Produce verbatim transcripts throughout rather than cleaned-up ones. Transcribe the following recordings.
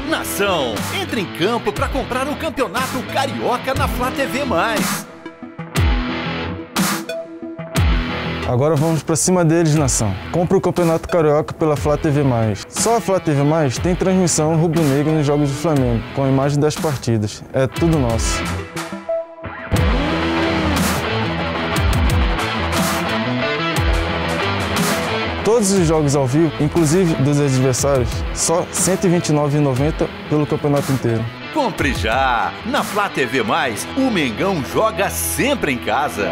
Nação, entre em campo para comprar o Campeonato Carioca na Flá T V mais. Agora vamos para cima deles, nação. Compre o Campeonato Carioca pela Flá T V mais. Só a Flá T V mais tem transmissão rubro-negra nos jogos do Flamengo, com a imagem das partidas. É tudo nosso. Todos os jogos ao vivo, inclusive dos adversários, só cento e vinte e nove reais e noventa centavos pelo campeonato inteiro. Compre já! Na Flá T V mais, o Mengão joga sempre em casa.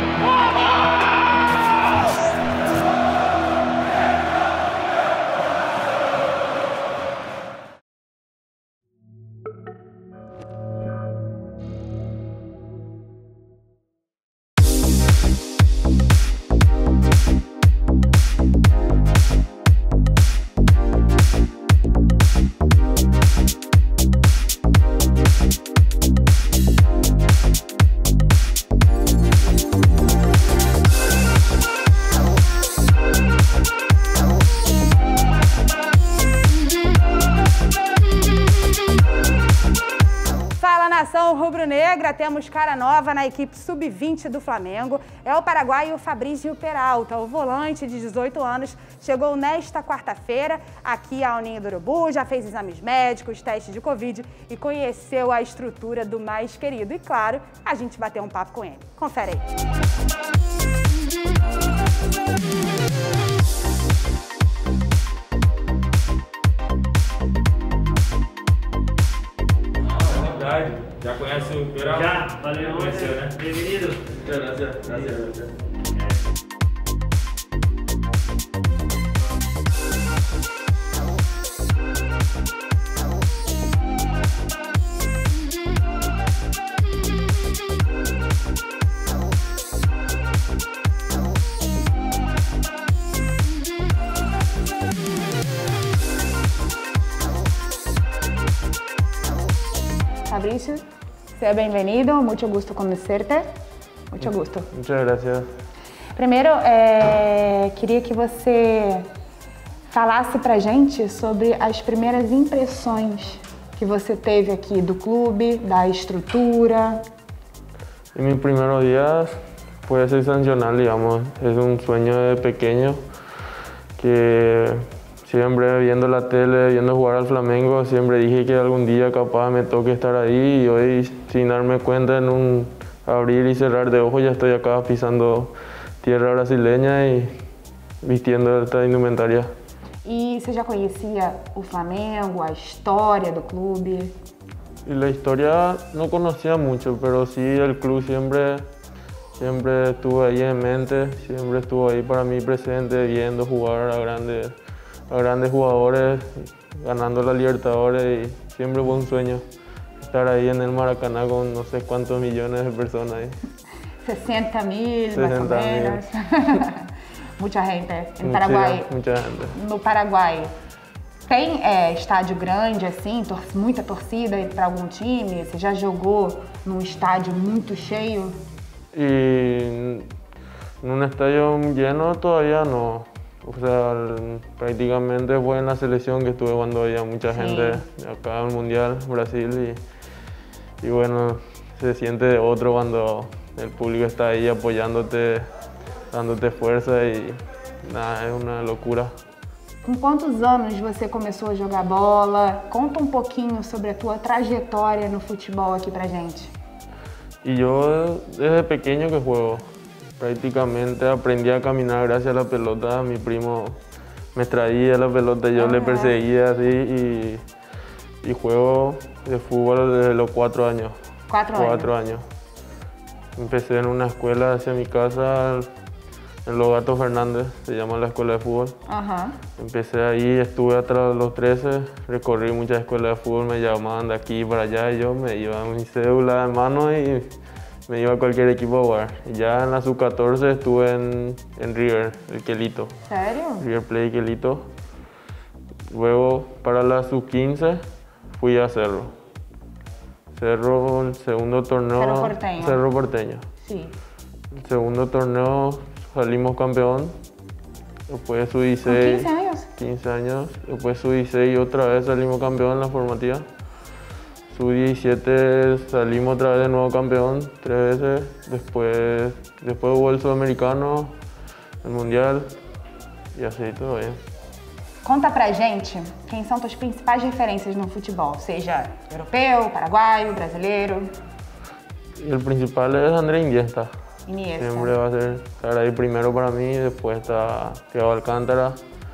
Nação rubro-negra, temos cara nova na equipe sub vinte do Flamengo. É o paraguaio Fabrício Peralta, o volante de dezoito anos, chegou nesta quarta-feira aqui ao Ninho do Urubu, já fez exames médicos, testes de Covid e conheceu a estrutura do mais querido. E claro, a gente bateu um papo com ele. Confere aí. ¿Ya conhece o Peralta? Já, valeu, conheceu, né? Bem-vindo. Gracias, gracias, gracias. Fabrício, seja bem-vindo, muito gusto conhecer-te, muito gusto. Muchas gracias. Primeiro, é, queria que você falasse pra gente sobre as primeiras impressões que você teve aqui do clube, da estrutura. En mis primeros días fue sensacional, digamos, es un sueño de pequeño que siempre viendo la tele, viendo jugar al Flamengo, siempre dije que algún día capaz me toque estar ahí y hoy, sin darme cuenta, en un abrir y cerrar de ojos ya estoy acá pisando tierra brasileña y vistiendo esta indumentaria. E você já conhecia o Flamengo, a história do clube? Y la historia no conocía mucho, pero sí el club siempre, siempre estuvo ahí en mente, siempre estuvo ahí para mí presente, viendo jugar a grandes, a grandes jugadores, ganando la Libertadores y siempre fue un sueño estar ahí en el Maracaná con no sé cuántos millones de personas ahí. sesenta mil, mais ou menos. Muita gente em Mucha, Paraguai. mucha gente. No Paraguai, tem é, estádio grande, assim, tor muita torcida para algum time? Você já jogou num estádio muito cheio? Y en un estadio lleno todavía no. O sea, prácticamente fue en la selección que estuve cuando había mucha Sí. gente acá en el Mundial, Brasil, y, y bueno, se siente otro cuando el público está ahí apoyándote, dándote fuerza y nada, es una locura. Com quantos anos você começou a jogar bola? Conta um pouquinho sobre a tua trajetória no futebol aqui pra gente. Y yo desde pequeño que juego, prácticamente aprendí a caminar gracias a la pelota. Mi primo me traía la pelota, yo Ah. le perseguía así y, y juego de fútbol desde los cuatro años. Quatro, Cuatro anos. años. Empecé en una escuela hacia mi casa, en Los Gatos Fernández, se llama la escuela de fútbol. Aham. Empecé ahí, estuve hasta los trece, recorrí muchas escuelas de fútbol, me llamaban de aquí para allá y yo me iba a mi cédula en mano y me iba a cualquier equipo a jugar. Y ya en la sub catorce estuve en, en River, el Quelito, Sério? River Plate Quelito. Luego para la sub quince fui a Cerro. Cerro, el segundo torneo. Cerro Porteño. Cerro Porteño. Sim. El segundo torneo salimos campeón. Después sub dieciséis. ¿Con quince años? quince años. Después sub dieciséis y otra vez salimos campeón en la formativa. sub diecisiete salimos otra vez de nuevo campeón, tres veces. Después, después hubo el sudamericano, el mundial e assim tudo bem. Conta pra gente quem são tuas principais referências no futebol, seja europeu, paraguaio, brasileiro. Y el principal es André Iniesta. Iniesta. Siempre va a ser, estar ahí primero para mí, después está Thiago Alcántara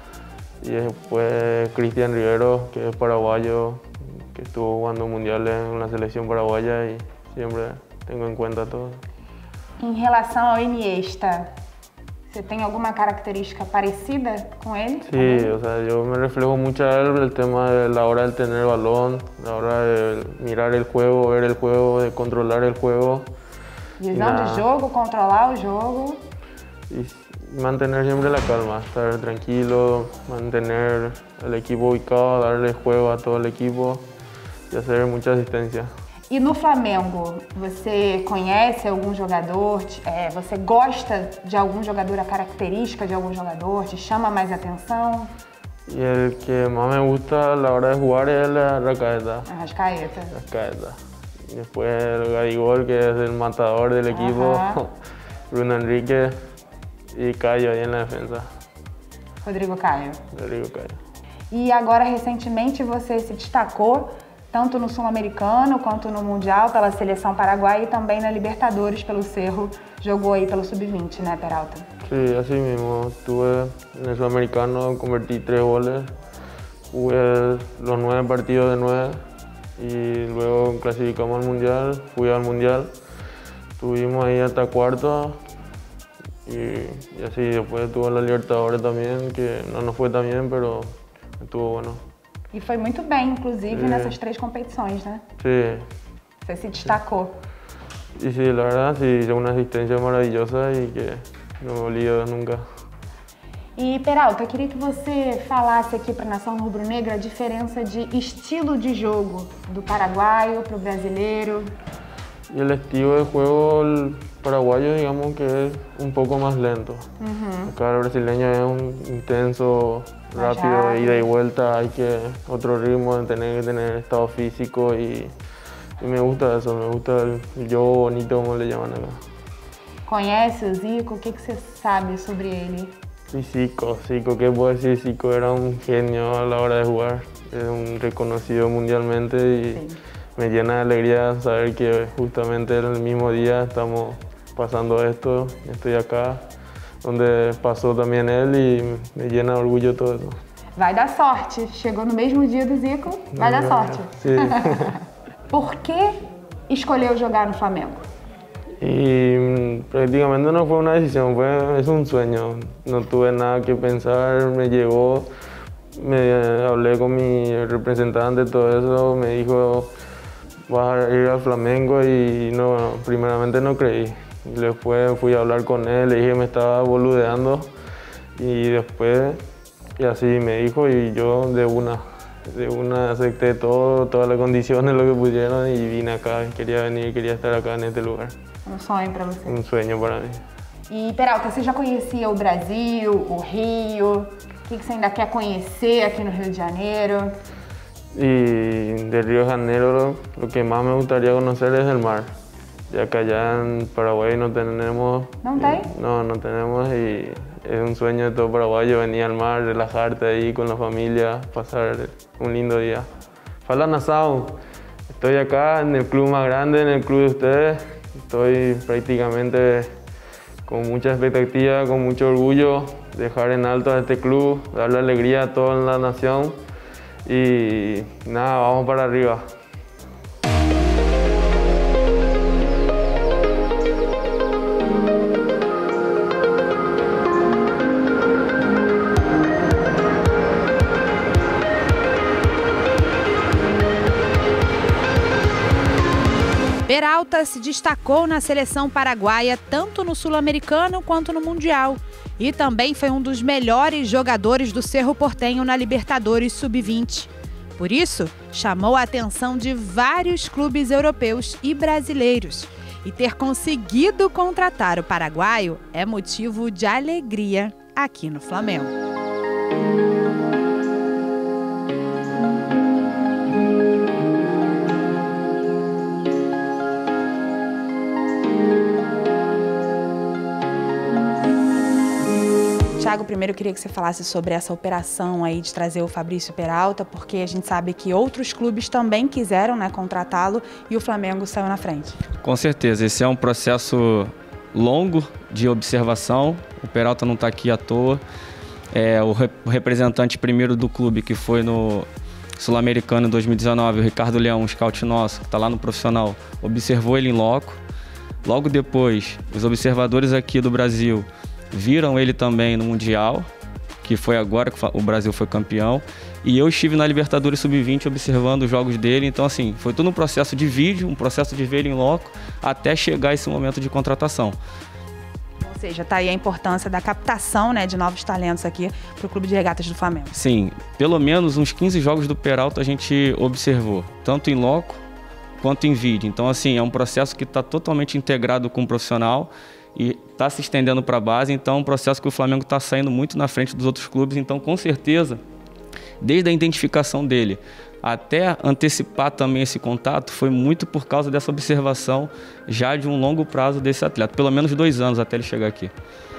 y después Cristian Rivero, que es paraguayo, que estuvo jugando mundiales en la selección paraguaya y siempre tengo en cuenta todo. Em relação ao Iniesta, você tem alguma característica parecida com ele? Sí, também? o sea, yo me reflejo mucho a él, el tema de la hora de tener balón, la hora de mirar el juego, ver el juego, de controlar el juego. Visão Na- de jogo, controlar o jogo. Y mantener siempre la calma, estar tranquilo, mantener el equipo ubicado, darle juego a todo el equipo y hacer mucha asistencia. E no Flamengo, você conhece algum jogador? É, você gosta de algum jogador, a característica de algum jogador? Te chama mais atenção? Y el que más me gusta a la hora de jugar es el Arrascaeta. Arrascaeta. Arrascaeta. Y después el Gabigol, que es el matador del equipo, Ajá. Bruno Enrique y Caio ahí en la defensa. Rodrigo Caio. Rodrigo Caio. E agora, recentemente, você se destacou tanto no Sul-Americano quanto no Mundial pela seleção paraguaia e também na Libertadores pelo Cerro. Jogou aí pelo sub vinte, né, Peralta? Sí, así mismo. Estuve en el Sudamericano, convertí tres goles, jugué los nueve partidos de nueve y luego clasificamos al Mundial, fui al Mundial, estuvimos ahí hasta cuarto y, y así después estuve la Libertadores también, que no nos fue tan bien, pero estuvo bueno. E foi muito bem, inclusive, É. nessas três competições, né? Sí, Você se destacou. y sí, la verdad sí, hice una asistencia maravillosa y que no me olvido nunca. E, Peralta, eu queria que você falasse aqui para a nação rubro-negra a diferença de estilo de jogo do paraguaio para o brasileiro. Y el estilo de juego el paraguayo, digamos que es un poco más lento. Acá el brasileño es un intenso, Más rápido, de rápido. ida y vuelta, hay que otro ritmo, tener que tener estado físico y, y me gusta eso, me gusta el, el juego bonito, como le llaman acá. Conhece o Zico? O que, que você sabe sobre ele? Y Zico, Zico, ¿qué puedo decir? Zico era un genio a la hora de jugar, es un reconocido mundialmente y Sí. me llena de alegría saber que justamente en el mismo día estamos pasando esto, estoy acá, donde pasó también él y me llena de orgullo todo eso. Vai dar sorte. Chegou no mesmo dia do Zico, vai dar sorte. Sí. Por que escolheu jogar no Flamengo? Y mm, prácticamente no fue una decisión, fue, es un sueño. No tuve nada que pensar, me llegó, me eh, hablé con mi representante, todo eso, me dijo, vas a ir al Flamengo y no, primeramente no creí. Y después fui a hablar con él, le dije que me estaba boludeando y después, y así me dijo y yo de una, de una acepté todo, todas las condiciones, lo que pusieron y vine acá, quería venir, quería estar acá en este lugar. Um sonho para você. Un sueño para mí. E, Peralta, você já conhecia o Brasil, o Rio? O que, que você ainda quer conhecer aqui no Rio de Janeiro? Y de Río de Janeiro lo que más me gustaría conocer es el mar, ya que allá en Paraguay no tenemos... ¿No hay? No, no tenemos y es un sueño de todo paraguayo venir al mar, relajarte ahí con la familia, pasar un lindo día. Fala Nassau, estoy acá en el club más grande, en el club de ustedes, estoy prácticamente con mucha expectativa, con mucho orgullo, dejar en alto a este club, darle alegría a toda la nación. Y nada, vamos para arriba. Peralta se destacou na seleção paraguaia tanto no Sul-Americano quanto no Mundial. E também foi um dos melhores jogadores do Cerro Porteño na Libertadores sub vinte. Por isso, chamou a atenção de vários clubes europeus e brasileiros. E ter conseguido contratar o paraguaio é motivo de alegria aqui no Flamengo. Thiago, primeiro eu queria que você falasse sobre essa operação aí de trazer o Fabrício Peralta, porque a gente sabe que outros clubes também quiseram, né, contratá-lo e o Flamengo saiu na frente. Com certeza, esse é um processo longo de observação, o Peralta não está aqui à toa, é, o, rep o representante primeiro do clube, que foi no Sul-Americano em dois mil e dezenove, o Ricardo Leão, um scout nosso, que está lá no profissional, observou ele em loco. Logo depois, os observadores aqui do Brasil viram ele também no Mundial, que foi agora que o Brasil foi campeão, e eu estive na Libertadores sub vinte observando os jogos dele, então assim, foi todo um processo de vídeo, um processo de ver ele em loco, até chegar esse momento de contratação. Ou seja, tá aí a importância da captação, né, de novos talentos aqui para o Clube de Regatas do Flamengo. Sim, pelo menos uns quinze jogos do Peralta a gente observou, tanto em loco quanto em vídeo, então assim, é um processo que está totalmente integrado com o profissional, e está se estendendo para a base, então é um processo que o Flamengo está saindo muito na frente dos outros clubes, então com certeza, desde a identificação dele até antecipar também esse contato, foi muito por causa dessa observação já de um longo prazo desse atleta, pelo menos dois anos até ele chegar aqui.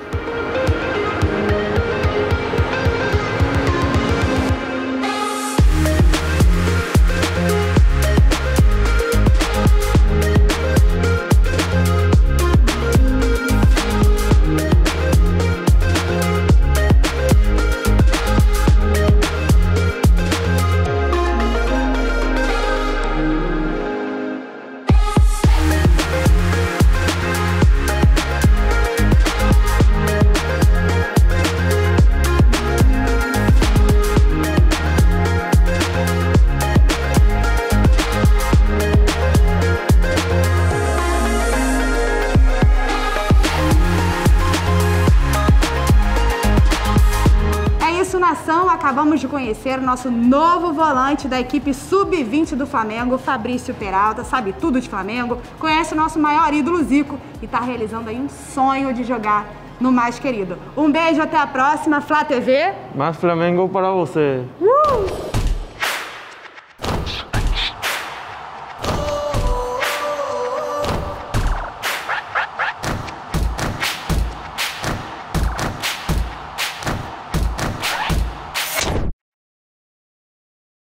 Acabamos de conhecer o nosso novo volante da equipe sub vinte do Flamengo, Fabrício Peralta, sabe tudo de Flamengo, conhece o nosso maior ídolo Zico e está realizando aí um sonho de jogar no mais querido. Um beijo, até a próxima, Flá T V. Mais Flamengo para você. Uh!